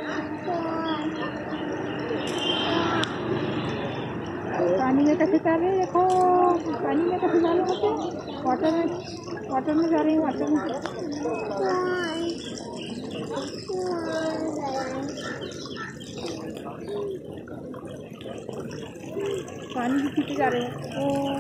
पानी में कैसे जा रहे हैं? देखो पानी में कैसे जा रहे हैं? वाटर में जा रही हूँ। वाटर में पानी भी पीते जा रहे हैं।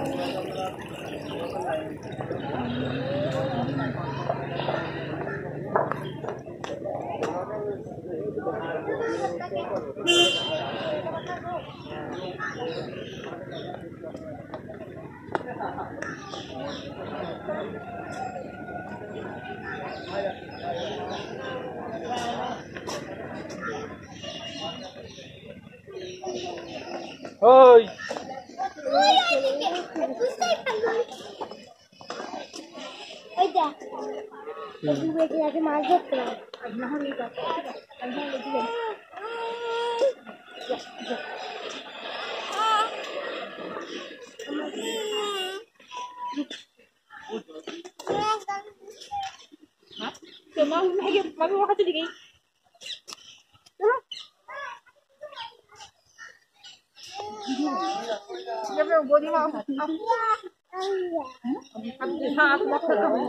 ओय mami mau kasih dikit. Dia mau body mau. Aku makan kamu.